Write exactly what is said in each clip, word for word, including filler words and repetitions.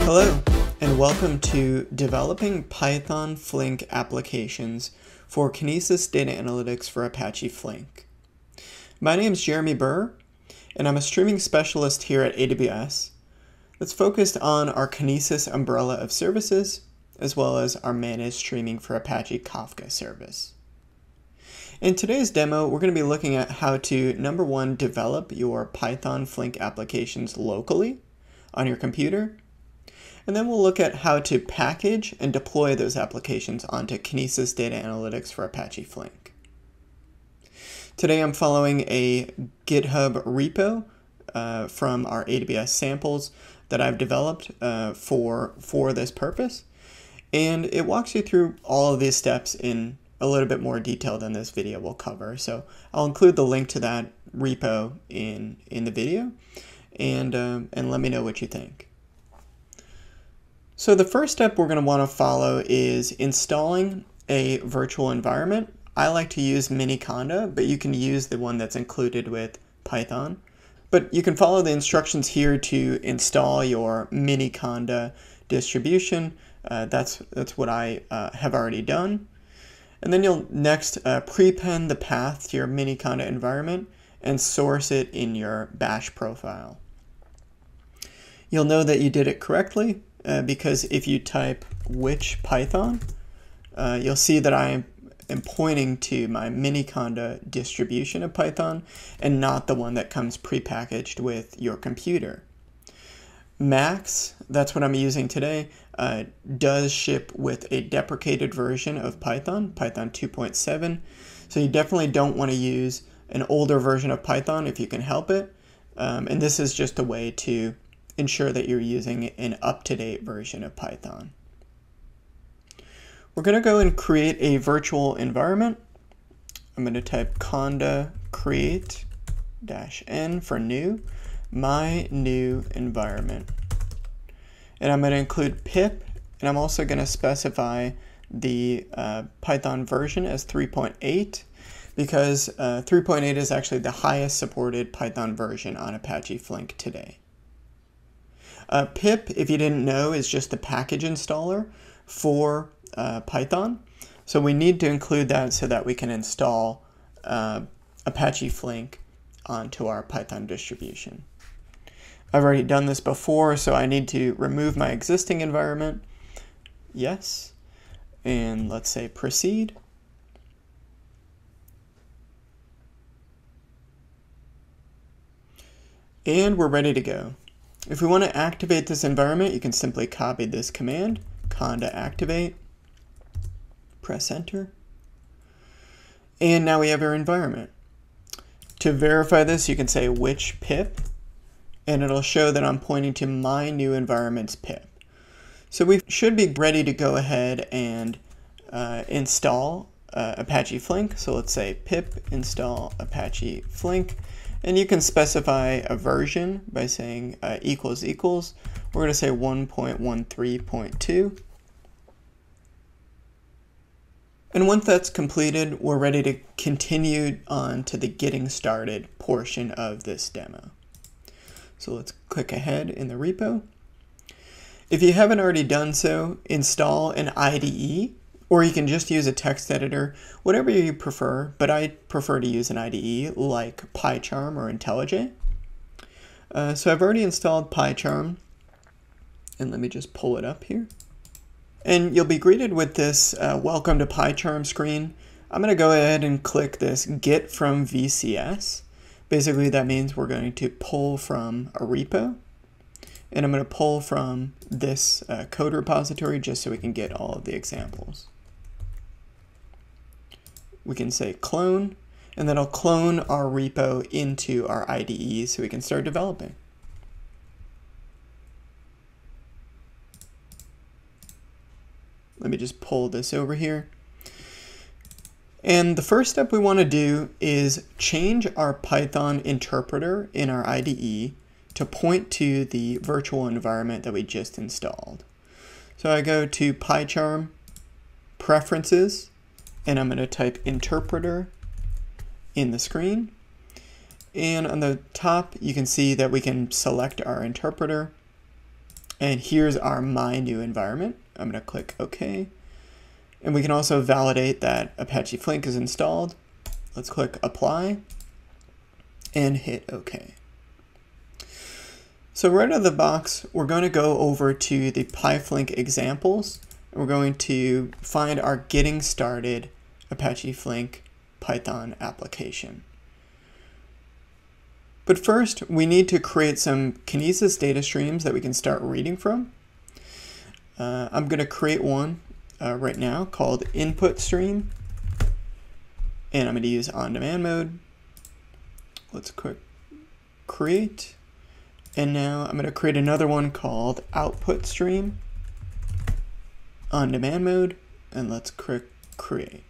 Hello, and welcome to Developing Python Flink Applications for Kinesis Data Analytics for Apache Flink. My name is Jeremy Burr, and I'm a streaming specialist here at A W S that's focused on our Kinesis umbrella of services, as well as our managed streaming for Apache Kafka service. In today's demo, we're going to be looking at how to, number one, develop your Python Flink applications locally on your computer. And then we'll look at how to package and deploy those applications onto Kinesis Data Analytics for Apache Flink. Today I'm following a GitHub repo uh, from our A W S samples that I've developed uh, for, for this purpose. And it walks you through all of these steps in a little bit more detail than this video will cover. So I'll include the link to that repo in, in the video, and, um, and let me know what you think. So the first step we're going to want to follow is installing a virtual environment. I like to use Miniconda, but you can use the one that's included with Python. But you can follow the instructions here to install your Miniconda distribution. Uh, that's, that's what I uh, have already done. And then you'll next uh, prepend the path to your Miniconda environment and source it in your bash profile. You'll know that you did it correctly. Uh, because if you type which Python, uh, you'll see that I am pointing to my Miniconda distribution of Python and not the one that comes prepackaged with your computer. Max, that's what I'm using today, uh, does ship with a deprecated version of Python, Python two point seven. So you definitely don't want to use an older version of Python if you can help it. Um, and this is just a way to ensure that you're using an up-to-date version of Python. We're going to go and create a virtual environment. I'm going to type conda create dash n for new, my new environment. And I'm going to include pip, and I'm also going to specify the uh, Python version as three point eight, because uh, three point eight is actually the highest supported Python version on Apache Flink today. Uh, pip, if you didn't know, is just the package installer for uh, Python. So we need to include that so that we can install uh, Apache Flink onto our Python distribution. I've already done this before, so I need to remove my existing environment. Yes. And let's say proceed. And we're ready to go. If we want to activate this environment, you can simply copy this command, conda activate, press enter, and now we have our environment. To verify this, you can say which pip, and it'll show that I'm pointing to my new environment's pip. So we should be ready to go ahead and uh, install uh, Apache Flink. So let's say pip install Apache Flink. And you can specify a version by saying uh, equals equals. We're going to say one point one three point two. And once that's completed, we're ready to continue on to the getting started portion of this demo. So let's click ahead in the repo. If you haven't already done so, install an I D E, or you can just use a text editor, whatever you prefer, but I prefer to use an I D E like PyCharm or IntelliJ. Uh, so I've already installed PyCharm, and let me just pull it up here. And you'll be greeted with this uh, welcome to PyCharm screen. I'm going to go ahead and click this get from V C S. Basically that means we're going to pull from a repo, and I'm going to pull from this uh, code repository just so we can get all of the examples. We can say clone, and then I'll clone our repo into our I D E so we can start developing. Let me just pull this over here. And the first step we want to do is change our Python interpreter in our I D E to point to the virtual environment that we just installed. So I go to PyCharm, Preferences, and I'm going to type interpreter in the screen. And on the top, you can see that we can select our interpreter. And here's our My New Environment. I'm going to click OK. And we can also validate that Apache Flink is installed. Let's click Apply and hit OK. So right out of the box, we're going to go over to the Pyflink examples. And we're going to find our Getting Started Apache Flink Python application. But first, we need to create some Kinesis data streams that we can start reading from. Uh, I'm going to create one uh, right now called Input Stream. And I'm going to use on-demand mode. Let's click Create. And now I'm going to create another one called Output Stream, on-demand mode, and let's click Create.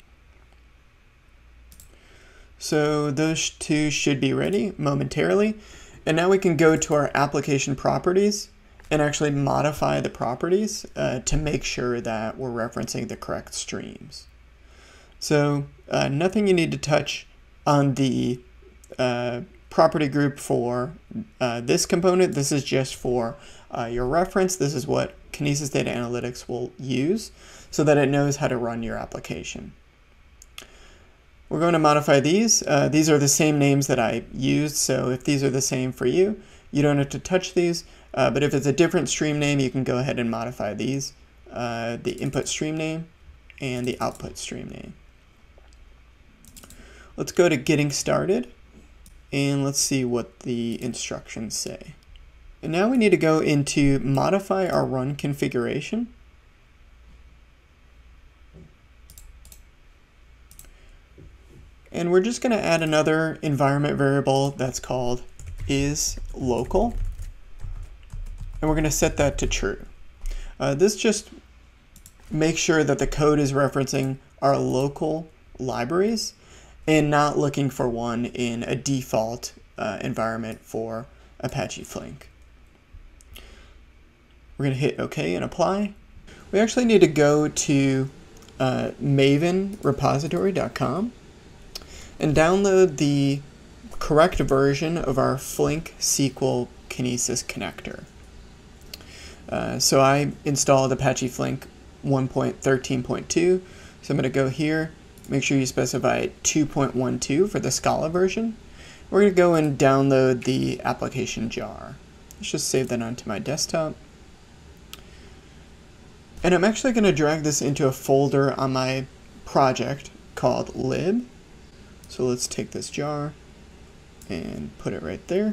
So those two should be ready momentarily. And now we can go to our application properties and actually modify the properties uh, to make sure that we're referencing the correct streams. So uh, nothing you need to touch on the uh, property group for uh, this component. This is just for uh, your reference. This is what Kinesis Data Analytics will use so that it knows how to run your application. We're going to modify these. Uh, these are the same names that I used, so if these are the same for you, you don't have to touch these. Uh, but if it's a different stream name, you can go ahead and modify these, uh, the input stream name and the output stream name. Let's go to Getting Started. And let's see what the instructions say. And now we need to go into modify our run configuration. And we're just going to add another environment variable that's called isLocal. And we're going to set that to true. Uh, this just makes sure that the code is referencing our local libraries and not looking for one in a default uh, environment for Apache Flink. We're going to hit OK and apply. We actually need to go to uh, maven repository dot com and download the correct version of our Flink S Q L Kinesis connector. Uh, so I installed Apache Flink one point thirteen point two, so I'm going to go here. Make sure you specify two point twelve for the Scala version. We're going to go and download the application jar. Let's just save that onto my desktop. And I'm actually going to drag this into a folder on my project called lib. So let's take this jar and put it right there.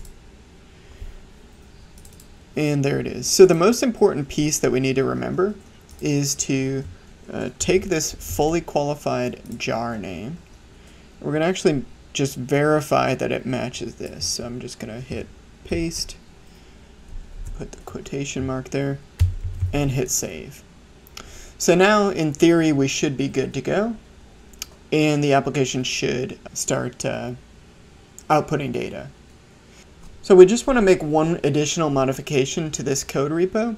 And there it is. So the most important piece that we need to remember is to Uh, take this fully qualified jar name. We're going to actually just verify that it matches this. So I'm just going to hit paste, put the quotation mark there, and hit save. So now in theory we should be good to go, and the application should start uh, outputting data. So we just want to make one additional modification to this code repo.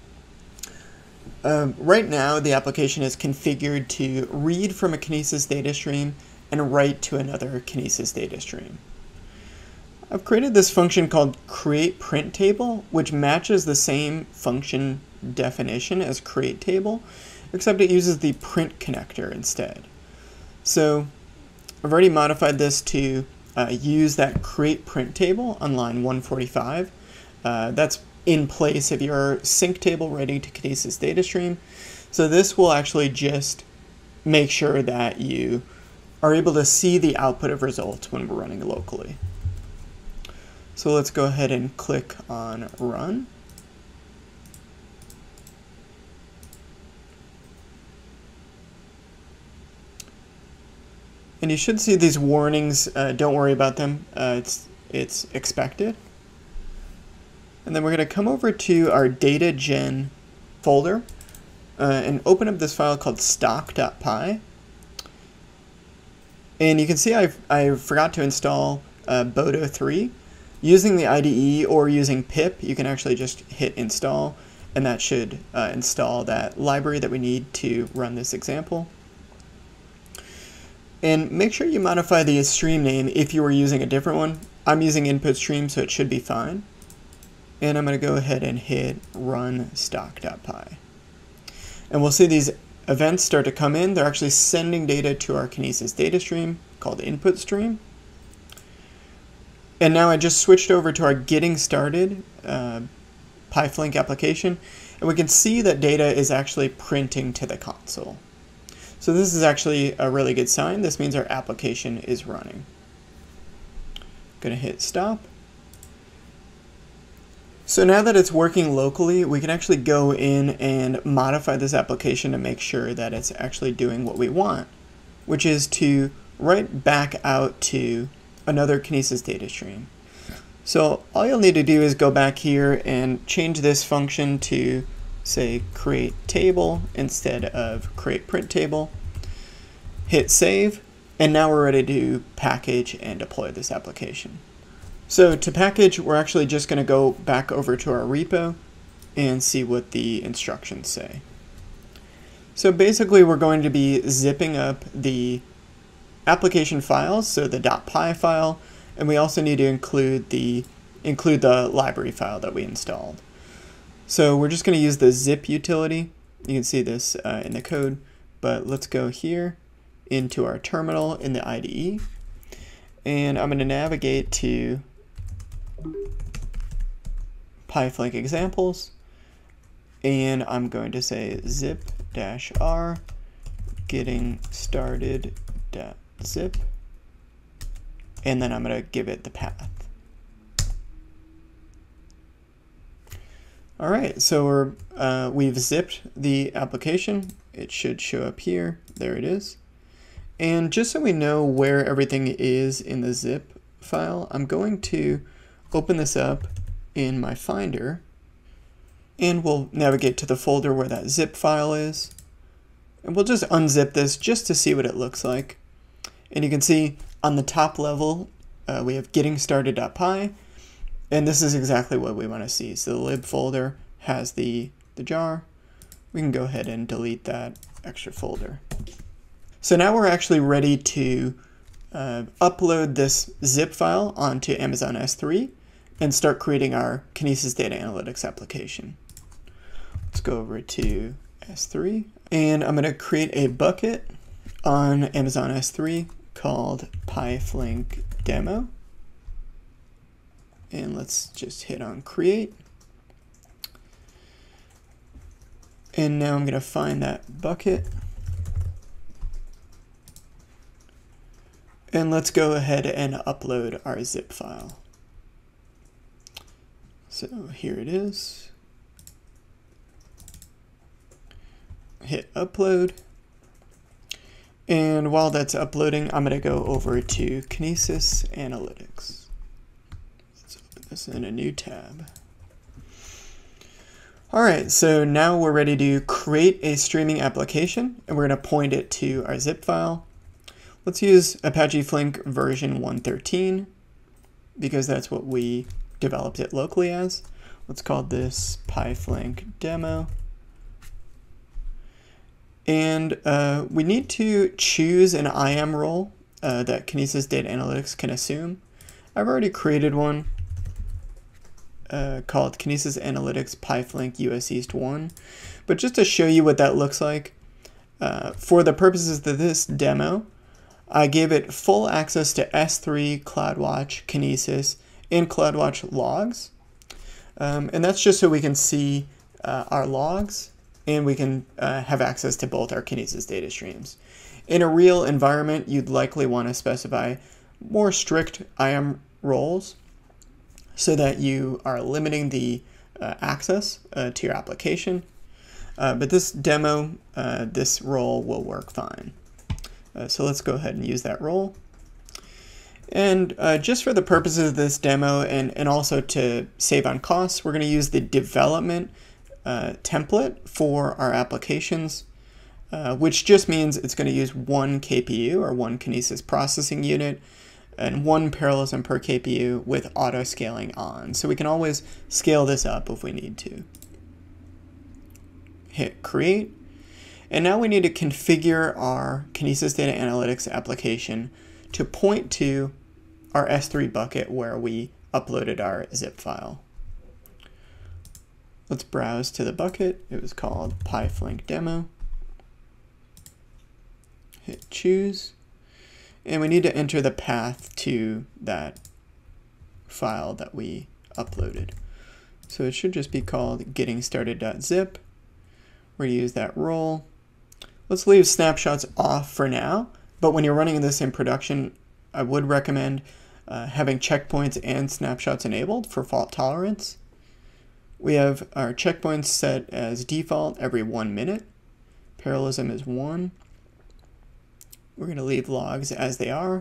Uh, right now, the application is configured to read from a Kinesis data stream and write to another Kinesis data stream. I've created this function called createPrintTable, which matches the same function definition as createTable, except it uses the print connector instead. So I've already modified this to uh, use that createPrintTable on line one forty-five. Uh, that's in place of your sync table writing to Kinesis data stream. So this will actually just make sure that you are able to see the output of results when we're running locally. So let's go ahead and click on Run. And you should see these warnings. Uh, don't worry about them. Uh, it's, it's expected. And then we're going to come over to our data gen folder uh, and open up this file called stock.py. And you can see I've, I forgot to install uh, Bodo three. Using the I D E or using pip, you can actually just hit install, and that should uh, install that library that we need to run this example. And make sure you modify the stream name if you were using a different one. I'm using input stream, so it should be fine. and I'm going to go ahead and hit run stock.py. And we'll see these events start to come in. They're actually sending data to our Kinesis data stream called input stream. And now I just switched over to our getting started uh, Pyflink application, and we can see that data is actually printing to the console. So this is actually a really good sign. This means our application is running. Going to hit stop. So now that it's working locally, we can actually go in and modify this application to make sure that it's actually doing what we want, which is to write back out to another Kinesis data stream. So all you'll need to do is go back here and change this function to, say, create table instead of create print table. Hit save, and now we're ready to package and deploy this application. So to package, we're actually just going to go back over to our repo and see what the instructions say. So basically, we're going to be zipping up the application files, so the .py file, and we also need to include the include the library file that we installed. So we're just going to use the zip utility. You can see this uh, in the code, but let's go here into our terminal in the I D E, and I'm going to navigate to Pyflink examples, and I'm going to say zip dash r getting started dot zip, and then I'm going to give it the path. All right, so we're uh, we've zipped the application. It should show up here. There it is. And just so we know where everything is in the zip file, I'm going to open this up in my Finder, and we'll navigate to the folder where that zip file is. And we'll just unzip this just to see what it looks like. And you can see on the top level, uh, we have getting started.py, and this is exactly what we want to see. So the lib folder has the, the jar. We can go ahead and delete that extra folder. So now we're actually ready to uh, upload this zip file onto Amazon S three and start creating our Kinesis Data Analytics application. Let's go over to S three, and I'm going to create a bucket on Amazon S three called Pyflink demo. And let's just hit on create. And now I'm going to find that bucket. And let's go ahead and upload our zip file. So here it is. Hit upload. And while that's uploading, I'm going to go over to Kinesis Analytics. Let's open this in a new tab. All right, so now we're ready to create a streaming application, and we're going to point it to our zip file. Let's use Apache Flink version one thirteen, because that's what we developed it locally as. Let's call this Pyflink demo. And uh, we need to choose an I A M role uh, that Kinesis Data Analytics can assume. I've already created one uh, called Kinesis Analytics Pyflink U S East one. But just to show you what that looks like, uh, for the purposes of this demo, I gave it full access to S three, CloudWatch, Kinesis, and CloudWatch logs. Um, and that's just so we can see uh, our logs, and we can uh, have access to both our Kinesis data streams. In a real environment, you'd likely want to specify more strict I A M roles so that you are limiting the uh, access uh, to your application. Uh, but this demo, uh, this role will work fine. Uh, so let's go ahead and use that role. And uh, just for the purposes of this demo, and, and also to save on costs, we're going to use the development uh, template for our applications, uh, which just means it's going to use one K P U or one Kinesis processing unit and one parallelism per K P U with auto scaling on. So we can always scale this up if we need to. Hit create. And now we need to configure our Kinesis Data Analytics application to point to our S three bucket where we uploaded our zip file. Let's browse to the bucket. It was called Pyflink demo. Hit choose. And we need to enter the path to that file that we uploaded. So it should just be called getting started.zip. We're going to use that role. Let's leave snapshots off for now, but when you're running this in production, I would recommend uh, having checkpoints and snapshots enabled for fault tolerance. We have our checkpoints set as default every one minute. Parallelism is one. We're going to leave logs as they are.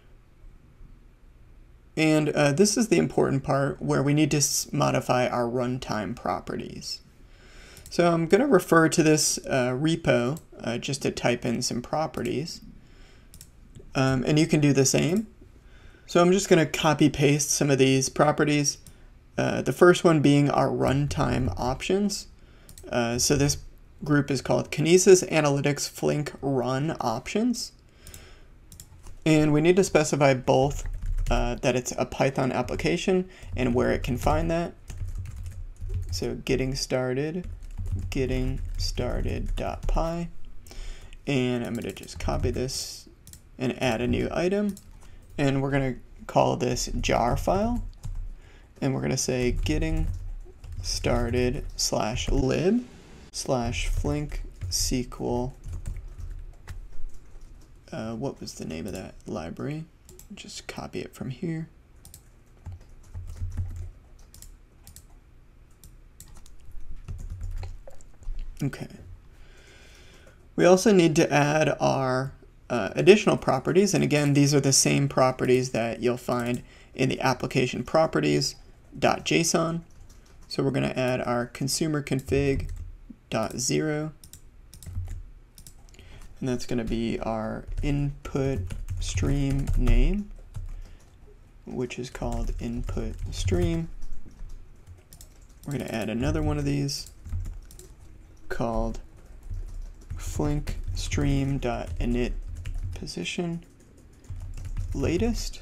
And uh, this is the important part where we need to modify our runtime properties. So I'm going to refer to this uh, repo uh, just to type in some properties. Um, and you can do the same. So I'm just going to copy paste some of these properties. Uh, the first one being our runtime options. Uh, so this group is called Kinesis Analytics Flink Run Options. And we need to specify both uh, that it's a Python application and where it can find that. So getting started, getting started.py. And I'm going to just copy this and add a new item. And we're going to call this jar file. And we're going to say getting started slash lib slash flink S Q L. Uh, what was the name of that library? Just copy it from here. Okay. We also need to add our uh, additional properties. And again, these are the same properties that you'll find in the application properties.json. So we're going to add our consumer config.zero. And that's going to be our input stream name, which is called input stream. We're going to add another one of these called flink stream.init position latest.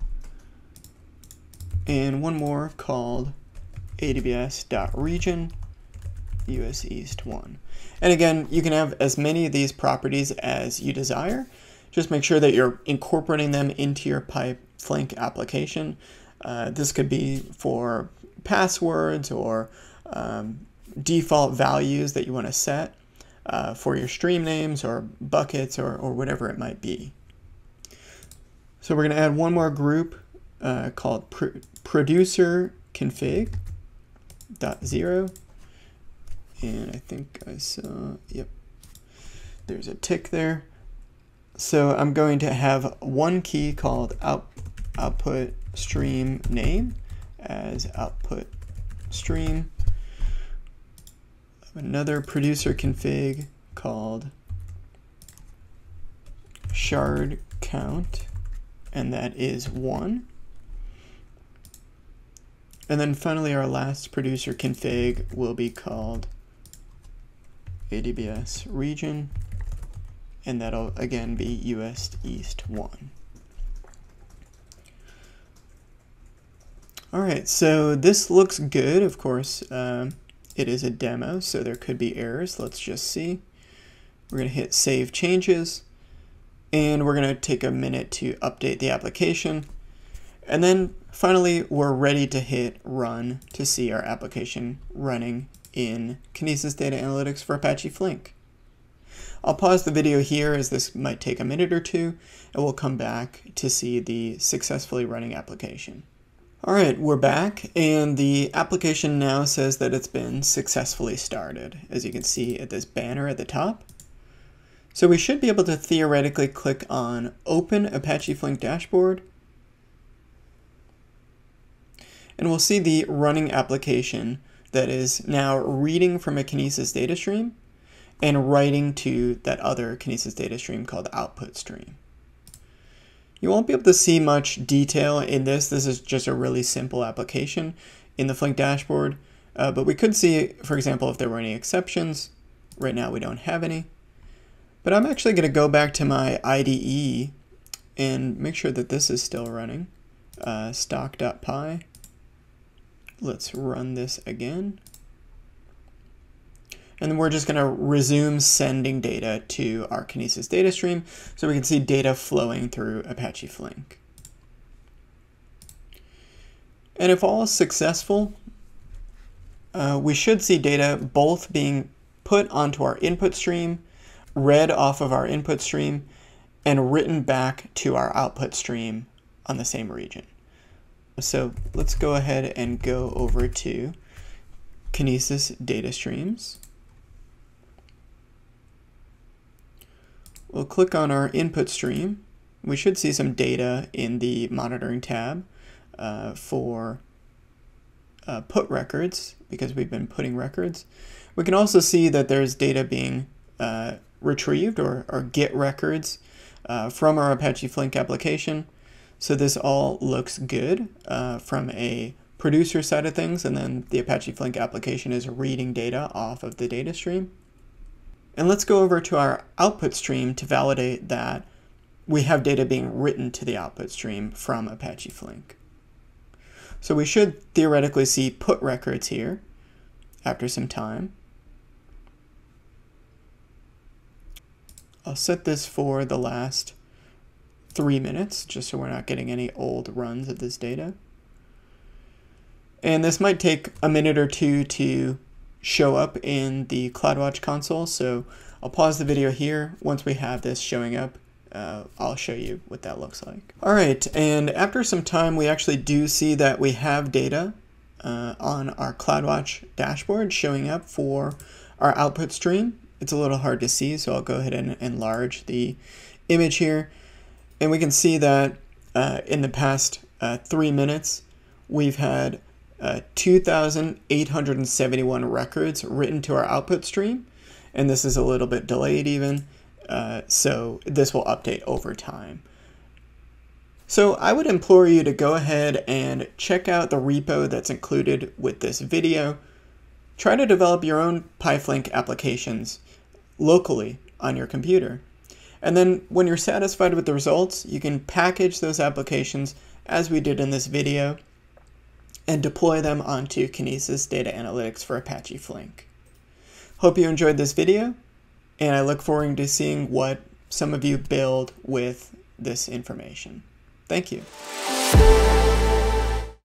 And one more called adbs.region U S East one. And again, you can have as many of these properties as you desire. Just make sure that you're incorporating them into your Pyflink application. Uh, this could be for passwords or um, default values that you want to set uh, for your stream names or buckets or, or whatever it might be. So we're going to add one more group uh, called pr producer config.zero. And I think I saw, yep, there's a tick there. So I'm going to have one key called out, output stream name as output stream. Another producer config called shard count, and that is one. And then finally our last producer config will be called A D B S region, and that'll again be U S East one. All right, so this looks good. Of course, um, it is a demo, so there could be errors. Let's just see. We're going to hit Save Changes, and we're going to take a minute to update the application. And then finally, we're ready to hit Run to see our application running in Kinesis Data Analytics for Apache Flink. I'll pause the video here as this might take a minute or two, and we'll come back to see the successfully running application. All right, we're back, and the application now says that it's been successfully started, as you can see at this banner at the top. So we should be able to theoretically click on Open Apache Flink Dashboard, and we'll see the running application that is now reading from a Kinesis data stream and writing to that other Kinesis data stream called output stream. You won't be able to see much detail in this. This is just a really simple application in the Flink dashboard, uh, but we could see, for example, if there were any exceptions. Right now we don't have any. But I'm actually going to go back to my I D E and make sure that this is still running. Uh, stock.py. Let's run this again. And then we're just going to resume sending data to our Kinesis data stream so we can see data flowing through Apache Flink. And if all is successful, uh, we should see data both being put onto our input stream, read off of our input stream, and written back to our output stream on the same region. So let's go ahead and go over to Kinesis data streams. We'll click on our input stream. We should see some data in the monitoring tab uh, for uh, put records, because we've been putting records. We can also see that there's data being uh, retrieved or, or get records uh, from our Apache Flink application. So this all looks good uh, from a producer side of things, and then the Apache Flink application is reading data off of the data stream. And let's go over to our output stream to validate that we have data being written to the output stream from Apache Flink. So we should theoretically see put records here after some time. I'll set this for the last three minutes, just so we're not getting any old runs of this data. And this might take a minute or two to show up in the CloudWatch console, so I'll pause the video here. Once we have this showing up, uh, I'll show you what that looks like. All right, and after some time, we actually do see that we have data uh, on our CloudWatch dashboard showing up for our output stream. It's a little hard to see, so I'll go ahead and enlarge the image here. And we can see that uh, in the past uh, three minutes, we've had uh, two thousand eight hundred seventy-one records written to our output stream. And this is a little bit delayed even, uh, so this will update over time. So I would implore you to go ahead and check out the repo that's included with this video. Try to develop your own Pyflink applications locally on your computer. And then when you're satisfied with the results, you can package those applications as we did in this video and deploy them onto Kinesis Data Analytics for Apache Flink. Hope you enjoyed this video, and I look forward to seeing what some of you build with this information. Thank you.